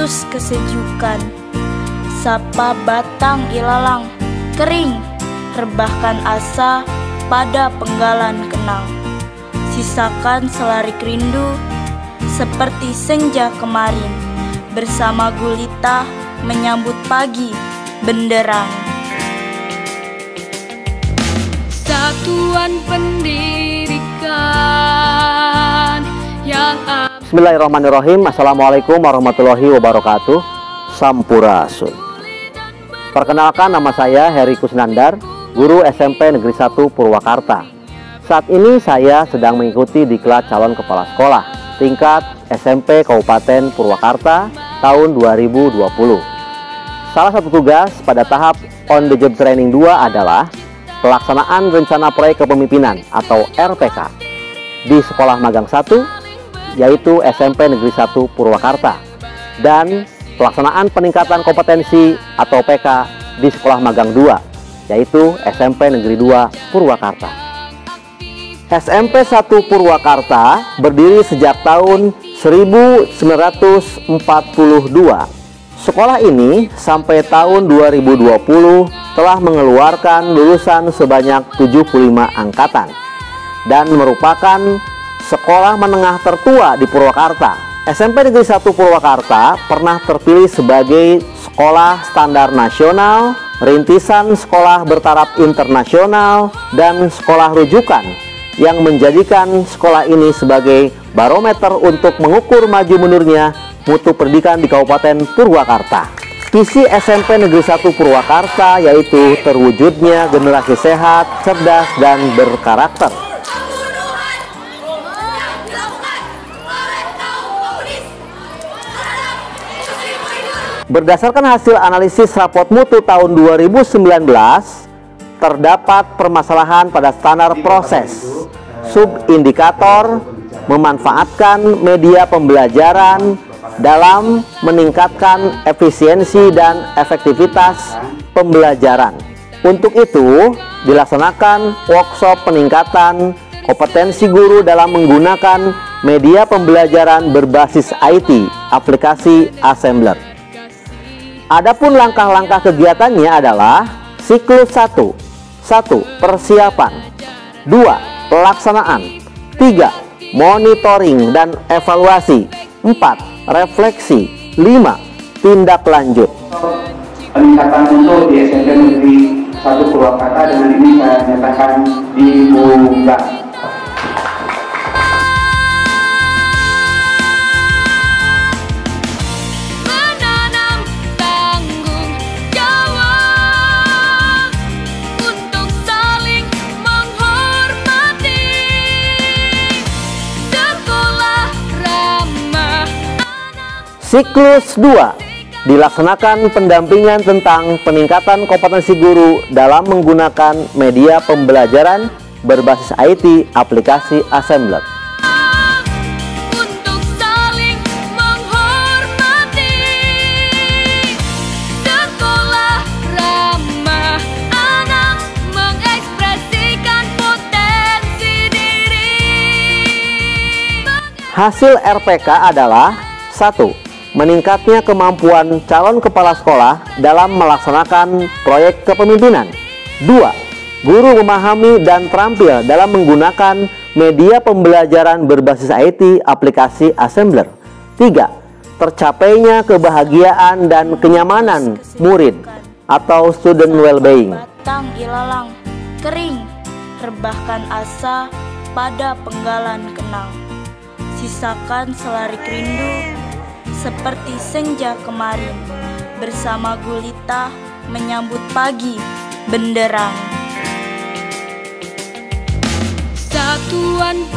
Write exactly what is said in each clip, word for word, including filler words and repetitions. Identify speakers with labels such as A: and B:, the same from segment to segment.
A: Agustus kesejukan. Sapa batang ilalang, kering, rebahkan asa pada penggalan kenang. Sisakan selarik rindu seperti senja kemarin, bersama gulita menyambut pagi benderang. Satuan pendidikan yang
B: Bismillahirrahmanirrahim. Assalamualaikum warahmatullahi wabarakatuh. Sampurasun. Perkenalkan, nama saya Heri Kusnandar, guru S M P Negeri satu Purwakarta. Saat ini saya sedang mengikuti diklat calon kepala sekolah tingkat S M P Kabupaten Purwakarta tahun dua ribu dua puluh. Salah satu tugas pada tahap on the job training dua adalah pelaksanaan rencana proyek kepemimpinan atau R P K di Sekolah Magang satu, yaitu S M P Negeri satu Purwakarta, dan pelaksanaan peningkatan kompetensi atau P K di Sekolah Magang dua, yaitu S M P Negeri dua Purwakarta. S M P satu Purwakarta berdiri sejak tahun seribu sembilan ratus empat puluh dua. Sekolah ini sampai tahun dua ribu dua puluh telah mengeluarkan lulusan sebanyak tujuh puluh lima angkatan dan merupakan sekolah menengah tertua di Purwakarta. S M P Negeri satu Purwakarta pernah terpilih sebagai sekolah standar nasional, rintisan sekolah bertaraf internasional, dan sekolah rujukan, yang menjadikan sekolah ini sebagai barometer untuk mengukur maju mundurnya mutu pendidikan di Kabupaten Purwakarta. Visi S M P Negeri satu Purwakarta yaitu terwujudnya generasi sehat, cerdas, dan berkarakter. Berdasarkan hasil analisis rapot mutu tahun dua ribu sembilan belas, terdapat permasalahan pada standar proses, subindikator, memanfaatkan media pembelajaran dalam meningkatkan efisiensi dan efektivitas pembelajaran. Untuk itu, dilaksanakan workshop peningkatan kompetensi guru dalam menggunakan media pembelajaran berbasis I T, aplikasi Assembler. Adapun langkah-langkah kegiatannya adalah siklus satu. satu. Persiapan. dua. Pelaksanaan. tiga. Monitoring dan evaluasi. empat. Refleksi. lima. Tindak lanjut.
C: Peningkatan mutu di S M P Negeri satu Purwakarta dengan ini saya nyatakan dibuka.
B: Siklus dua. Dilaksanakan pendampingan tentang peningkatan kompetensi guru dalam menggunakan media pembelajaran berbasis I T, aplikasi Assembler.
A: Untuk saling menghormati, sekolah ramah anak mengekspresikan potensi diri.
B: Hasil R P K adalah satu. Meningkatnya kemampuan calon kepala sekolah dalam melaksanakan proyek kepemimpinan. Dua. Guru memahami dan terampil dalam menggunakan media pembelajaran berbasis I T, aplikasi Assembler. Tiga. Tercapainya kebahagiaan dan kenyamanan murid atau student well-being.
A: Batang ilalang, kering, rebahkan asa pada penggalan kenang. Sisakan selarik rindu seperti senja kemarin, bersama gulita menyambut pagi benderang. Satuan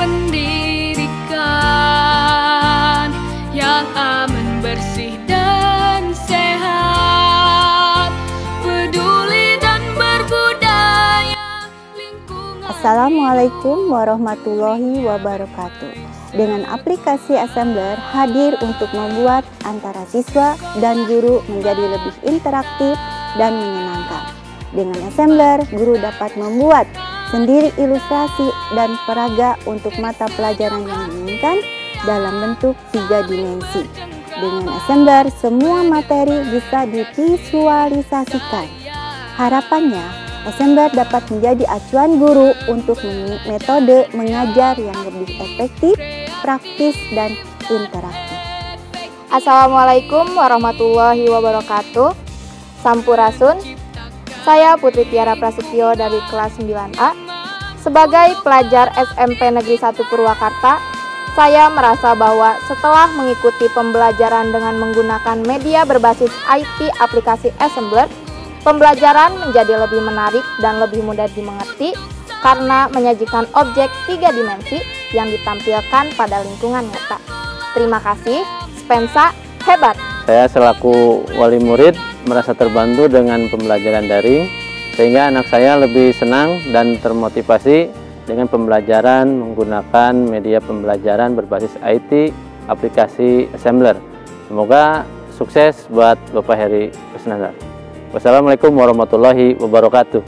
A: pendidikan yang aman, bersih, dan sehat, peduli dan berbudaya lingkungan.
D: Assalamualaikum warahmatullahi wabarakatuh. Dengan aplikasi Assembler hadir untuk membuat antara siswa dan guru menjadi lebih interaktif dan menyenangkan. Dengan Assembler, guru dapat membuat sendiri ilustrasi dan peraga untuk mata pelajaran yang diinginkan dalam bentuk tiga dimensi. Dengan assembler, semua materi bisa divisualisasikan. Harapannya, assembler dapat menjadi acuan guru untuk metode mengajar yang lebih efektif, praktis, dan interaktif.
E: Assalamualaikum warahmatullahi wabarakatuh. Sampurasun. Saya Putri Tiara Prasetyo dari kelas sembilan A. Sebagai pelajar S M P Negeri satu Purwakarta, saya merasa bahwa setelah mengikuti pembelajaran dengan menggunakan media berbasis I T aplikasi assembler, pembelajaran menjadi lebih menarik dan lebih mudah dimengerti karena menyajikan objek tiga dimensi yang ditampilkan pada lingkungan nyata. Terima kasih, Spensa, hebat!
B: Saya selaku wali murid merasa terbantu dengan pembelajaran daring, sehingga anak saya lebih senang dan termotivasi dengan pembelajaran menggunakan media pembelajaran berbasis I T aplikasi assembler. Semoga sukses buat Bapak Heri Kusnandar. Wassalamualaikum warahmatullahi wabarakatuh.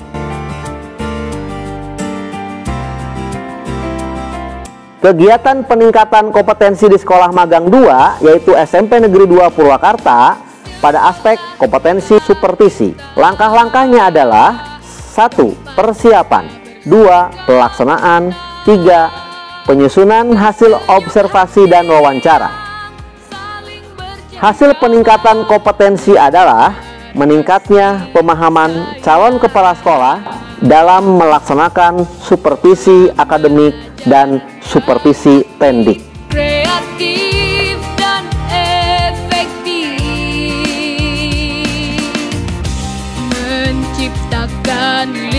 B: Kegiatan peningkatan kompetensi di Sekolah Magang dua, yaitu S M P Negeri dua Purwakarta, pada aspek kompetensi supervisi. Langkah-langkahnya adalah satu. Persiapan, dua. Pelaksanaan, tiga. Penyusunan hasil observasi dan wawancara. Hasil peningkatan kompetensi adalah meningkatnya pemahaman calon kepala sekolah dalam melaksanakan supervisi akademik dan supervisi tendik.
A: Kreatif dan efektif, menciptakan